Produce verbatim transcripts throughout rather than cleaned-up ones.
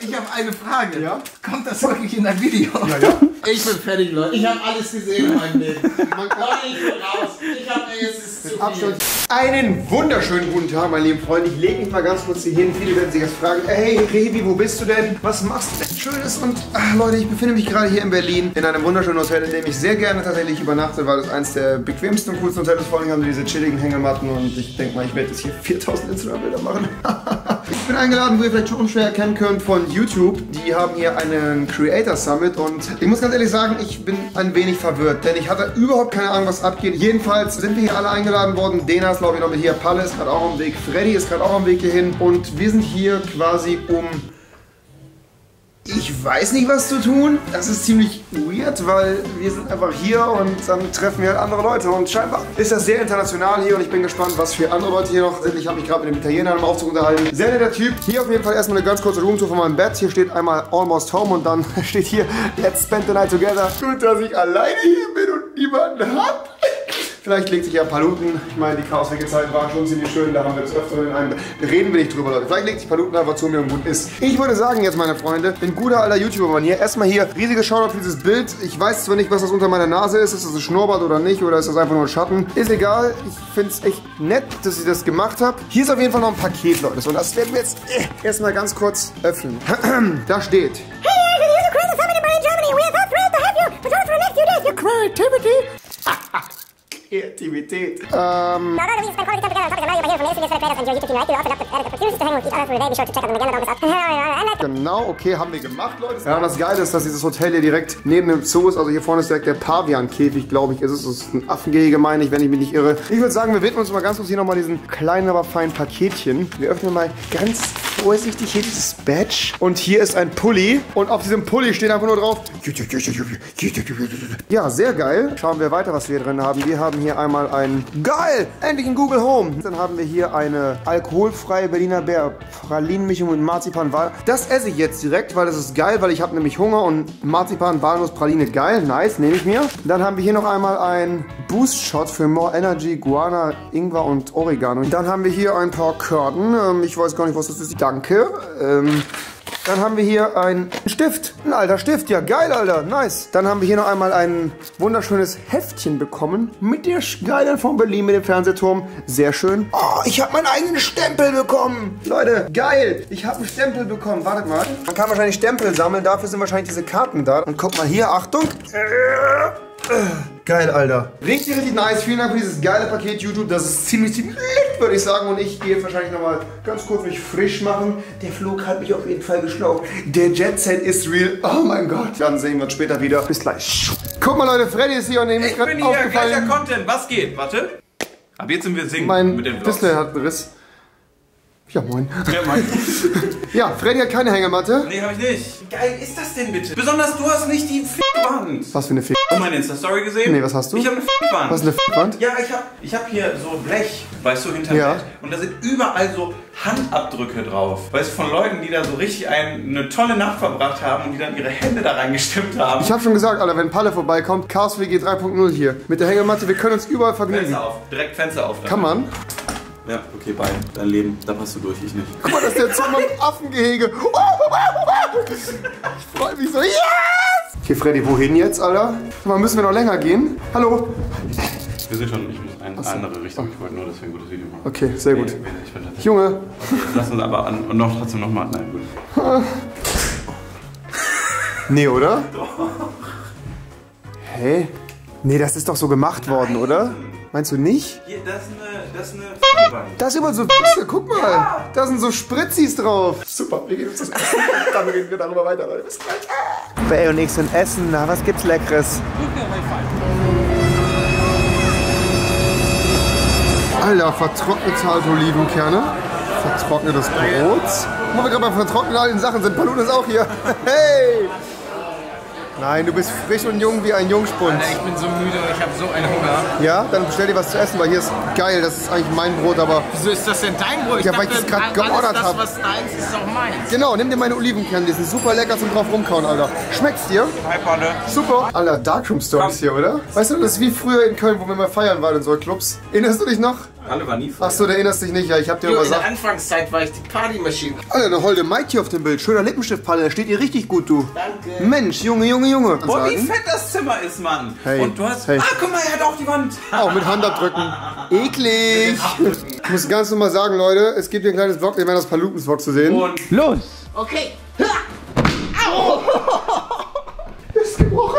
Ich habe eine Frage. Ja? Kommt das wirklich in dein Video? Ja, ja. Ich bin fertig, Leute. Ich habe alles gesehen in meinem Leben. Leute, ich bin raus. Ich habe jetzt zu viel. Einen wunderschönen guten Tag, meine lieben Freunde. Ich lege mich mal ganz kurz hier hin. Viele werden sich jetzt fragen, hey Revi, wo bist du denn? Was machst du denn Schönes? Und ach, Leute, ich befinde mich gerade hier in Berlin in einem wunderschönen Hotel, in dem ich sehr gerne tatsächlich übernachte, weil es eins der bequemsten und coolsten Hotels ist. Vor allem haben wir diese chilligen Hängematten und ich denke mal, ich werde jetzt hier viertausend Instagram-Bilder machen. Ich bin eingeladen, wo ihr vielleicht schon unschwer erkennen könnt, von YouTube. Die haben hier einen Creator Summit und ich muss ganz ehrlich sagen, ich bin ein wenig verwirrt, denn ich hatte überhaupt keine Ahnung, was abgeht. Jedenfalls sind wir hier alle eingeladen worden. Dena ist, glaube ich, noch mit hier. Palle ist gerade auch am Weg. Freddy ist gerade auch am Weg hierhin. Und wir sind hier quasi um... Ich weiß nicht, was zu tun. Das ist ziemlich weird, weil wir sind einfach hier und dann treffen wir halt andere Leute. Und scheinbar ist das sehr international hier und ich bin gespannt, was für andere Leute hier noch sind. Ich habe mich gerade mit dem Italiener im Aufzug unterhalten. Sehr netter Typ. Hier auf jeden Fall erstmal eine ganz kurze Roomtour von meinem Bett. Hier steht einmal Almost Home und dann steht hier Let's spend the night together. Gut, dass ich alleine hier bin und niemanden hab. Vielleicht legt sich ja Paluten. Ich meine, die Chaoswege-Zeiten waren schon ziemlich schön. Da haben wir das öfter in einem. Reden wir nicht drüber, Leute. Vielleicht legt sich Paluten einfach zu mir und gut ist. Ich würde sagen jetzt, meine Freunde, bin guter alter YouTuber-Mann hier. Erstmal hier riesiges Shoutout für dieses Bild. Ich weiß zwar nicht, was das unter meiner Nase ist. Ist das ein Schnurrbart oder nicht? Oder ist das einfach nur ein Schatten? Ist egal. Ich finde es echt nett, dass ich das gemacht habe. Hier ist auf jeden Fall noch ein Paket, Leute. Und das werden wir jetzt äh, erstmal ganz kurz öffnen. Da steht. Kreativität. Ähm. Genau, okay, haben wir gemacht, Leute. Ja, und das Geile ist, dass dieses Hotel hier direkt neben dem Zoo ist. Also hier vorne ist direkt der Pavian-Käfig, glaube ich. Ist es ist ein Affengehege, meine ich, wenn ich mich nicht irre. Ich würde sagen, wir widmen uns mal ganz kurz hier nochmal diesen kleinen, aber feinen Paketchen. Wir öffnen mal ganz vorsichtig hier dieses Badge. Und hier ist ein Pulli. Und auf diesem Pulli steht einfach nur drauf. Ja, sehr geil. Schauen wir weiter, was wir hier drin haben. Wir haben hier einmal ein... Geil! Endlich ein Google Home. Dann haben wir hier eine alkoholfreie Berliner Bär Pralinenmischung mit Marzipan. Das esse ich jetzt direkt, weil das ist geil, weil ich habe nämlich Hunger und Marzipan, Walnuss, Praline, geil. Nice, nehme ich mir. Dann haben wir hier noch einmal ein Boost Shot für More Energy, Guana, Ingwer und Oregano. Dann haben wir hier ein paar Karten. Ähm, ich weiß gar nicht, was das ist. Danke. Ähm... Dann haben wir hier einen Stift. Ein alter Stift. Ja, geil, Alter. Nice. Dann haben wir hier noch einmal ein wunderschönes Heftchen bekommen. Mit der Skyline von Berlin, mit dem Fernsehturm. Sehr schön. Oh, ich habe meinen eigenen Stempel bekommen. Leute, geil. Ich habe einen Stempel bekommen. Wartet mal. Man kann wahrscheinlich Stempel sammeln. Dafür sind wahrscheinlich diese Karten da. Und guck mal hier. Achtung. Geil, Alter. Richtig, richtig nice. Vielen Dank für dieses geile Paket, YouTube. Das ist ziemlich, ziemlich lit, würde ich sagen. Und ich gehe jetzt wahrscheinlich nochmal ganz kurz mich frisch machen. Der Flug hat mich auf jeden Fall geschlaucht. Der Jet Set ist real. Oh mein Gott. Dann sehen wir uns später wieder. Bis gleich. Guck mal, Leute. Freddy ist hier und ihm ist gerade aufgefallen. Ich bin hier, gleicher Content. Was geht? Warte. Ab jetzt sind wir singen mein mit den Vlogs. Display hat einen Riss. Ja, moin. Ja, moin. Ja, Freddy hat keine Hängematte. Nee, hab ich nicht. Wie geil ist das denn bitte? Besonders du hast nicht die F***Wand. Was für eine F***? Hast du meine Insta-Story gesehen? Nee, was hast du? Ich habe eine F***Wand. Was ist eine F***Wand? Ja, ich hab, ich hab hier so Blech, weißt du, hinter Ja. mir. Und da sind überall so Handabdrücke drauf. Weißt du, von Leuten, die da so richtig ein, eine tolle Nacht verbracht haben und die dann ihre Hände da reingestimmt haben. Ich habe schon gesagt, Alter, wenn Palle vorbeikommt, Chaos W G drei Punkt null hier. Mit der Hängematte, wir können uns überall vergnügen. Fenster auf, direkt Fenster auf. Dann. Kann man? Ja, okay, bye. Dein Leben, da passt du durch, ich nicht. Guck mal, das ist der Zoo mit Affengehege. Ich freue mich so. Yes! Okay, Freddy, wohin jetzt, Alter? Mal, müssen wir noch länger gehen? Hallo? Wir sind schon, ich muss in eine andere Richtung. Ich wollte nur, dass wir ein gutes Video machen. Okay, sehr gut. Nee, ich bin tatsächlich. Junge. Okay, lass uns aber an und noch trotzdem nochmal. Nein, gut. Nee, oder? Doch. Hä? Nee, das ist doch so gemacht worden, oder? Meinst du nicht? Hier, das ist eine, das ist eine Wand. Da ist überall so Pixel, guck mal. Ja. Da sind so Spritzis drauf. Super, wir gehen uns das essen. Dann reden wir darüber weiter, Leute. Bis gleich. Bei und nix und Essen, na, was gibt's Leckeres? Alter, vertrocknete alte Olivenkerne. Vertrocknetes Brot. Wo wir gerade bei vertrockneten alten Sachen sind, Paluten ist auch hier. Hey! Nein, du bist frisch und jung wie ein Jungspund. Alter, ich bin so müde und ich habe so einen Hunger. Ja, dann bestell dir was zu essen, weil hier ist geil. Das ist eigentlich mein Brot, aber... Wieso ist das denn dein Brot? Ich ja, weil ich das gerade geordert habe. Das, was deins ist, ist auch meins. Genau, nimm dir meine Olivenkerne. Die sind super lecker zum drauf rumkauen, Alter. Schmeckt's dir? Hi, Palle. Super. Alter, Darkroom Stories hier, oder? Weißt du, das ist wie früher in Köln, wo wir mal feiern waren in so Clubs. Erinnerst du dich noch? Palle war nie voll. Achso, du erinnerst dich nicht, ja, ich hab dir Jo, aber in der gesagt. Anfangszeit war ich die Partymaschine. Alter, der holde Mike hier auf dem Bild. Schöner Lippenstift, Palle, der steht dir richtig gut, du. Danke. Mensch, Junge, Junge, Junge. Boah, wie fett das Zimmer ist, Mann. Hey, Und du hast... hey. Ah, guck mal, er hat auch die Wand. Auch mit Handabdrücken. Eklig. Ich muss ganz normal sagen, Leute, es gibt hier ein kleines Vlog, wir werden das Palupens-Vlog zu sehen. Und Los! Okay. Au! Ist gebrochen.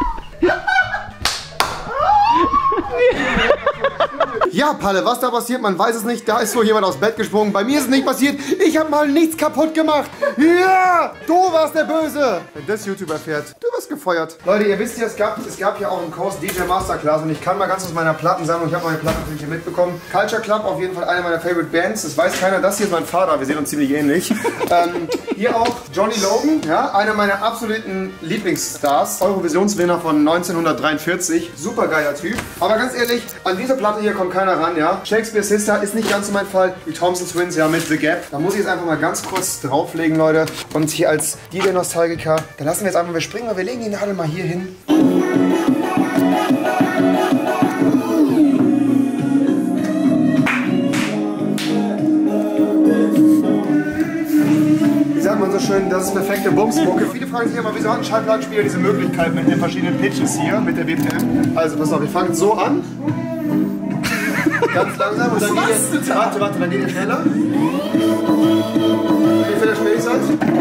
Ja, Palle, was da passiert, man weiß es nicht. Da ist so jemand aus Bett gesprungen. Bei mir ist es nicht passiert. Ich habe mal nichts kaputt gemacht. Ja, du warst der Böse. Wenn das YouTube erfährt, du wirst gefeuert. Leute, ihr wisst ja, es gab, es gab ja auch einen Kurs D J Masterclass und ich kann mal ganz aus meiner Plattensammlung, ich habe meine Platten natürlich hier mitbekommen. Culture Club, auf jeden Fall eine meiner Favorite Bands. Das weiß keiner, das hier ist mein Vater, wir sehen uns ziemlich ähnlich. ähm, hier auch Johnny Logan, ja, einer meiner absoluten Lieblingsstars. Eurovisionswinner von neunzehnhundertdreiundvierzig. Super geiler Typ. Aber ganz ehrlich, an diese Platte hier kommt keiner ran, ja. Shakespeare Sister ist nicht ganz so mein Fall. Die Thompson Twins, ja, mit The Gap. Da muss ich jetzt einfach mal ganz kurz drauflegen, Leute. Und hier als D J-Nostalgiker, da lassen wir jetzt einfach mal springen, weil wir legen die Nadel mal hier hin. Wie sagt man so schön, das ist perfekte Bumsmucke. Viele fragen sich immer, wieso hat ein Schallplattenspieler diese Möglichkeit mit den verschiedenen Pitches hier, mit der B P M? Also pass auf, wir fangen so an. Ganz langsam und dann geht ihr, warte, warte, dann geht ihr schneller. Wie viel der schnell seid?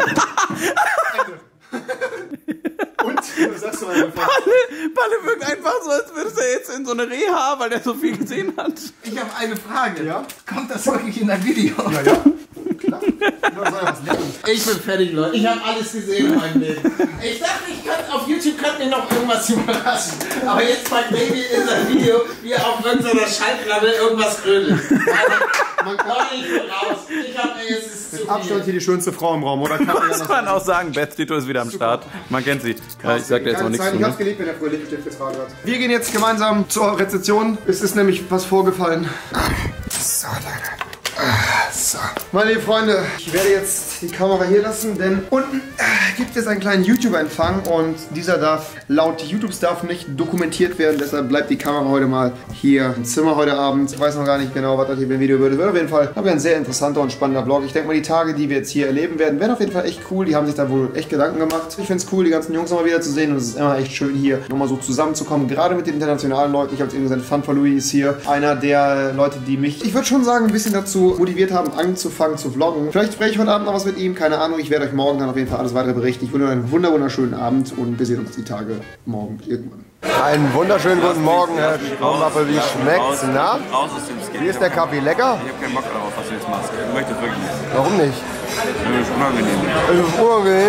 Und? Was sagst du mal? Palle, Palle wirkt einfach so, als würdest du jetzt in so eine Reha, weil der so viel gesehen hat. Ich habe eine Frage. Ja? Kommt das wirklich in dein Video? Ja, ja. Klar. Ich bin fertig, Leute. Ich habe alles gesehen in meinem Leben. Ich dachte, ich kann, auf YouTube könnte mir noch irgendwas überraschen. Aber jetzt packt Baby in sein Video, wie er auf irgendeiner Schallplatte irgendwas grödelt. Man kann nicht raus. Ich habe jetzt ist zu Mit Abstand hier die schönste Frau im Raum, oder? Kann Muss man auch sagen, Beth Tito ist wieder am Start. Man kennt sie. Ja, ich sag dir jetzt noch nichts zu. Ich hab's geliebt, wenn er früher Lippenstift getragen hat. Wir gehen jetzt gemeinsam zur Rezeption. Es ist nämlich was vorgefallen. So, Leute. So. Meine lieben Freunde, ich werde jetzt die Kamera hier lassen, denn unten gibt es einen kleinen YouTube-Empfang und dieser darf laut YouTube-Stuff nicht dokumentiert werden, deshalb bleibt die Kamera heute mal hier im Zimmer heute Abend. Ich weiß noch gar nicht genau, was das hier für ein Video wird. Es wird auf jeden Fall aber ein sehr interessanter und spannender Vlog. Ich denke mal, die Tage, die wir jetzt hier erleben werden, werden auf jeden Fall echt cool. Die haben sich da wohl echt Gedanken gemacht. Ich finde es cool, die ganzen Jungs nochmal wieder zu sehen und es ist immer echt schön, hier nochmal so zusammenzukommen, gerade mit den internationalen Leuten. Ich habe es eben gesagt, Fun for Louis ist hier einer der Leute, die mich, ich würde schon sagen, ein bisschen dazu motiviert haben, anzufangen zu vloggen. Vielleicht spreche ich heute Abend noch was mit ihm, keine Ahnung. Ich werde euch morgen dann auf jeden Fall alles weitere berichten. Ich wünsche euch einen wunder wunderschönen Abend und wir sehen uns die Tage morgen irgendwann. Einen wunderschönen guten Morgen, Herr Straumappel. Wie schmeckt's? Na? Raus aus dem Skin. Wie ist der Kaffee? Lecker? Ich habe keinen Bock darauf, was du jetzt machst. Ich möchte es wirklich nicht. Warum nicht? Das ist unangenehm. Es ist unangenehm.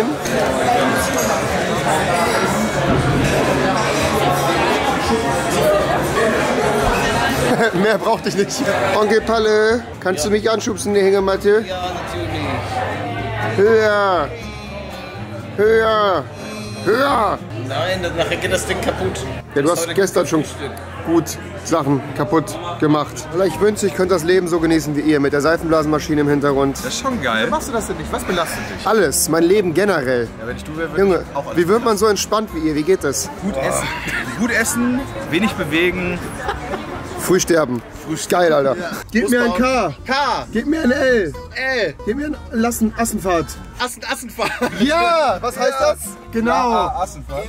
Mehr brauchte ich nicht. Onkel Palle, kannst du mich anschubsen, die Hängematte? Ja, natürlich. Höher! Höher! Höher! Nein, dann nachher geht das Ding kaputt. Ja, du hast gestern schon gut Sachen kaputt gemacht. Ich wünschte, ich könnte das Leben so genießen wie ihr, mit der Seifenblasenmaschine im Hintergrund. Das ist schon geil. Wie machst du das denn nicht? Was belastet dich? Alles, mein Leben generell. Ja, wenn ich du wäre, würde Junge, ich auch alles wie wird man so entspannt wie ihr? Wie geht das? gut essen. Gut essen, wenig bewegen. Früh sterben. Geil, Alter. Gib mir ein K. K. Gib mir ein L. L. Gib mir ein Lassen, Assenfahrt. Assen, Assenfahrt. Ja, was heißt das? Genau. Assenfahrt.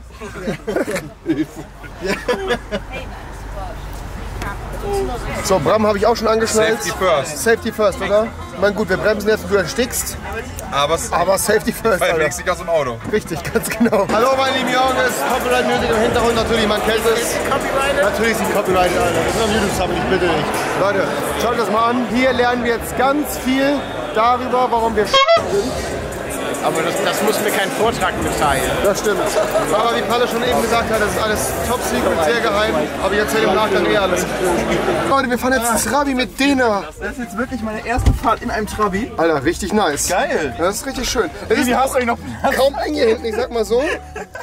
So, Bram habe ich auch schon angeschnallt. Safety first. Safety first, oder? Ich meine, gut, wir bremsen jetzt, du erstickst. Aber es Aber Safety first, weil Alter. fliegst nicht aus dem Auto. Richtig, ganz genau. Hallo, meine lieben Jungs. Copyright Music im Hintergrund, natürlich, man kennt es. Natürlich sind Copyright, Alter. Wir sind auf YouTube zusammen, ich bitte nicht. Leute, schaut das mal an. Hier lernen wir jetzt ganz viel darüber, warum wir sind. Aber das, das muss mir kein Vortrag mitteilen. Das stimmt. Aber wie Palle schon eben gesagt hat, das ist alles top secret, sehr geheim. Aber ich erzähle im Nachgang eh alles. Leute, wir fahren jetzt Trabi mit Dena. Das ist jetzt wirklich meine erste Fahrt in einem Trabi. Alter, richtig nice. Geil. Das ist richtig schön. Es ist Wie hast auch du eigentlich noch Platz? kaum eng hier hinten, ich sag mal so.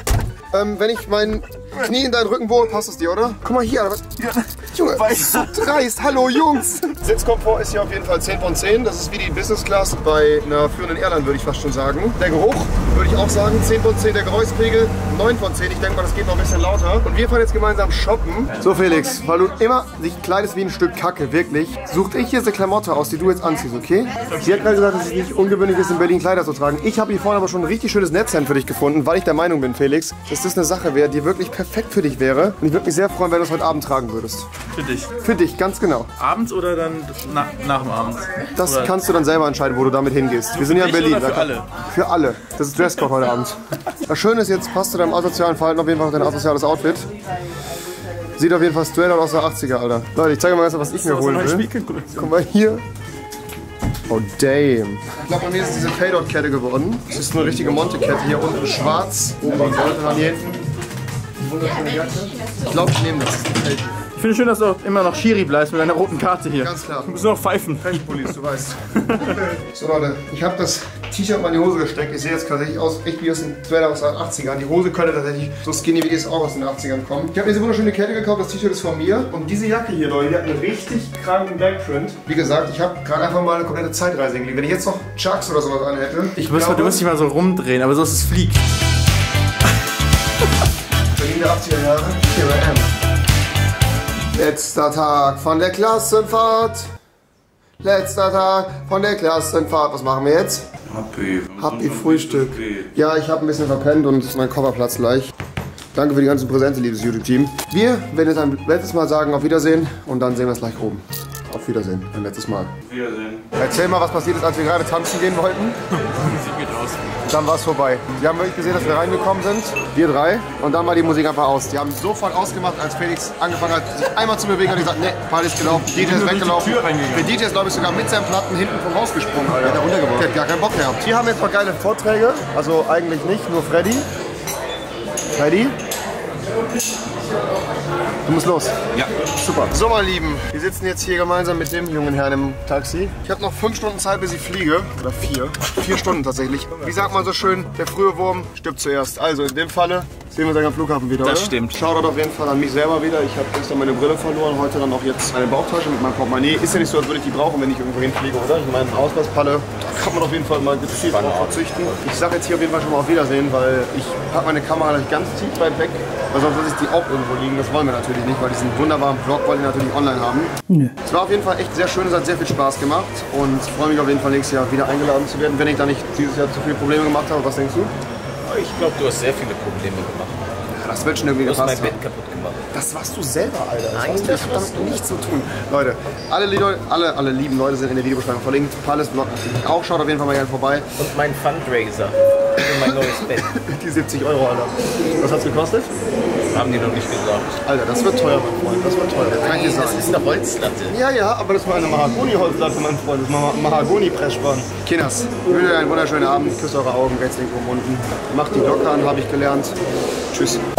Ähm, wenn ich mein Knie in deinen Rücken bohre, passt es dir, oder? Guck mal hier, Alter. Ja. Junge, so dreist. Hallo, Jungs. Sitzkomfort ist hier auf jeden Fall zehn von zehn. Das ist wie die Business Class bei einer führenden Airline, würde ich fast schon sagen. Der Geruch, würde ich auch sagen, zehn von zehn. Der Geräuschpegel, neun von zehn. Ich denke mal, das geht noch ein bisschen lauter. Und wir fahren jetzt gemeinsam shoppen. So, Felix, weil du immer dich kleidest wie ein Stück Kacke, wirklich, such ich jetzt eine Klamotte aus, die du jetzt anziehst, okay? Sie hat gerade gesagt, dass es nicht ungewöhnlich ist, in Berlin Kleider zu tragen. Ich habe hier vorne aber schon ein richtig schönes Netzhemd für dich gefunden, weil ich der Meinung bin, Felix, dass das eine Sache wäre, die wirklich perfekt für dich wäre. Und ich würde mich sehr freuen, wenn du es heute Abend tragen würdest. Für dich. Für dich, ganz genau. Abends oder dann na, nach dem Abend? Das oder? kannst du dann selber entscheiden, wo du damit hingehst. Wir sind ja in Berlin. Oder für alle? Für alle. Das ist Dresscode heute Abend. Das Schöne ist, jetzt passt zu deinem asozialen Verhalten auf jeden Fall auf dein asoziales Outfit. Sieht auf jeden Fall straight out aus der achtziger, Alter. Leute, ich zeige mal ganz, was ich mir holen will. Guck mal hier. Oh, damn. Ich glaube, bei mir ist diese Fade-Out-Kette geworden. Das ist eine richtige Monte-Kette. Hier unten schwarz, oben und dann hier hinten. Die wunderschöne Jacke. Ich glaube, ich nehme das. Das gefällt mir. Ich finde schön, dass du auch immer noch Schiri bleibst mit deiner roten Karte hier. Ganz klar. Du musst noch pfeifen. Police, du weißt. So Leute, ich habe das T-Shirt mal in die Hose gesteckt. Ich sehe jetzt tatsächlich aus, echt wie aus den Trailer aus den achtzigern. Die Hose könnte tatsächlich so skinny wie ist auch aus den achtzigern kommen. Ich habe diese wunderschöne Kette gekauft, das T-Shirt ist von mir. Und diese Jacke hier, Leute, die hat einen richtig kranken Backprint. Wie gesagt, ich habe gerade einfach mal eine komplette Zeitreise hingelegt. Wenn ich jetzt noch Chucks oder sowas an hätte. Ich du, musst, glaube, du musst dich mal so rumdrehen, aber so ist es fliegt. Berlin der achtziger Jahre. Hier bei M. Letzter Tag von der Klassenfahrt. Letzter Tag von der Klassenfahrt. Was machen wir jetzt? Happy. Happy Frühstück. Ja, ich habe ein bisschen verpennt und mein Koffer platzt gleich. Danke für die ganzen Präsente, liebes YouTube-Team. Wir werden jetzt ein letztes Mal sagen auf Wiedersehen und dann sehen wir es gleich oben. Auf Wiedersehen, ein letztes Mal. Auf Wiedersehen. Erzähl mal, was passiert ist, als wir gerade tanzen gehen wollten. Sie geht aus. Dann war es vorbei. Wir haben wirklich gesehen, dass wir reingekommen sind, wir drei, und dann war die Musik einfach aus. Die haben sofort ausgemacht, als Felix angefangen hat, sich einmal zu bewegen, hat gesagt, ne, Party ist gelaufen, D J ist weggelaufen. Der D J ist, glaube ich, sogar mit seinen Platten hinten vom Haus gesprungen, Alter. Der, der hat gar keinen Bock gehabt. Hier haben wir jetzt mal geile Vorträge, also eigentlich nicht, nur Freddy. Freddy? Du musst los. Ja. Super. So, meine Lieben, wir sitzen jetzt hier gemeinsam mit dem jungen Herrn im Taxi. Ich habe noch fünf Stunden Zeit, bis ich fliege. Oder vier. Vier Stunden tatsächlich. Wie sagt man so schön, der frühe Wurm stirbt zuerst. Also in dem Falle sehen wir uns am Flughafen wieder, Das oder? stimmt. Shoutout auf jeden Fall an mich selber wieder. Ich habe gestern meine Brille verloren, heute dann auch jetzt eine Bauchtasche mit meinem Portemonnaie. Ist ja nicht so, als würde ich die brauchen, wenn ich irgendwo hinfliege, oder? Ich meine, Ausweispalle, da kann man auf jeden Fall mal gezielt drauf verzichten. Ich sage jetzt hier auf jeden Fall schon mal auf Wiedersehen, weil ich habe meine Kamera nicht ganz tief weit weg. Weil sonst lasse ich die auch irgendwo liegen. Das wollen wir natürlich nicht, weil diesen wunderbaren Vlog wollen wir natürlich online haben. Nö. Es war auf jeden Fall echt sehr schön, es hat sehr viel Spaß gemacht. Und ich freue mich auf jeden Fall nächstes Jahr wieder eingeladen zu werden, wenn ich da nicht dieses Jahr zu viele Probleme gemacht habe. Was denkst du? Ich glaube, du hast sehr viele Probleme gemacht. Ja, das wird schon irgendwie Du hast gepasst mein haben. Bett kaputt gemacht. Das warst du selber, Alter. Das Nein, warst du. das Ich hab warst damit nichts zu tun. Leute, alle, Leute alle, alle lieben Leute sind in der Videobeschreibung verlinkt. Palace Vlog natürlich auch. Schaut auf jeden Fall mal gerne vorbei. Und mein Fundraiser für mein neues Bett. Die siebzig Euro, Alter. Was hat's gekostet? Haben die noch nicht gesagt. Alter, das wird teuer, mein Freund. Das wird teuer. Kann ich dir sagen. Das ist eine Holzlatte. Ja, ja, aber das war eine Mahagoni-Holzlatte, mein Freund. Das ist Mahagoni-Pressspan. Kinders, ich wünsche euch einen wunderschönen Abend. Küsst eure Augen, rechts, links, oben, unten. Macht die Glocke an, habe ich gelernt. Tschüss.